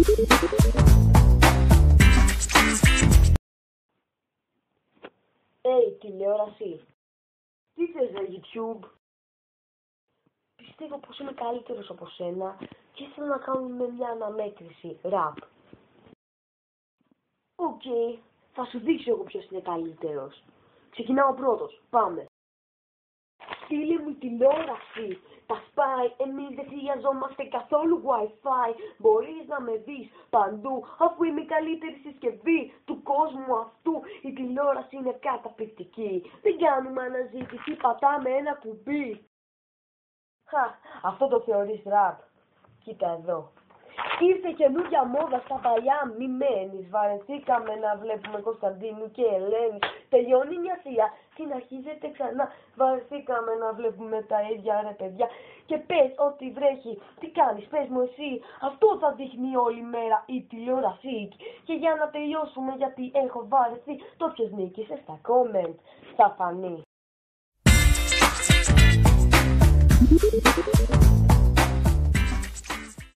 Τηλεόραση. Τι θες ρε YouTube? Πιστεύω πως είμαι καλύτερος από σένα και θέλω να κάνουμε μια αναμέτρηση ραπ. Οκ, θα σου δείξω εγώ ποιος είναι καλύτερος. Ξεκινάω πρώτος, πάμε. Στείλε μου τηλεόραση, τα σπάει, εμείς δεν χρειαζόμαστε καθόλου Wi-Fi. Μπορείς να με δεις παντού, αφού είμαι η καλύτερη συσκευή του κόσμου αυτού. Η τηλεόραση είναι καταπληκτική, δεν κάνουμε αναζήτηση, πατάμε ένα κουμπί. Αυτό το θεωρείς ραπ? Κοίτα εδώ. Ήρθε καινούργια μόδα στα παλιά, μη μένεις. Βαρεθήκαμε να βλέπουμε Κωνσταντίνου και Ελένη. Τελειώνει μια θεία, συνεχίζεται ξανά. Βαρεθήκαμε να βλέπουμε τα ίδια ρε παιδιά. Και πες ότι βρέχει, τι κάνεις, πες μου εσύ. Αυτό θα δείχνει όλη μέρα η τηλεόραση. Και για να τελειώσουμε, γιατί έχω βαρεθεί, το ποιος νίκησε στα comment θα φανεί.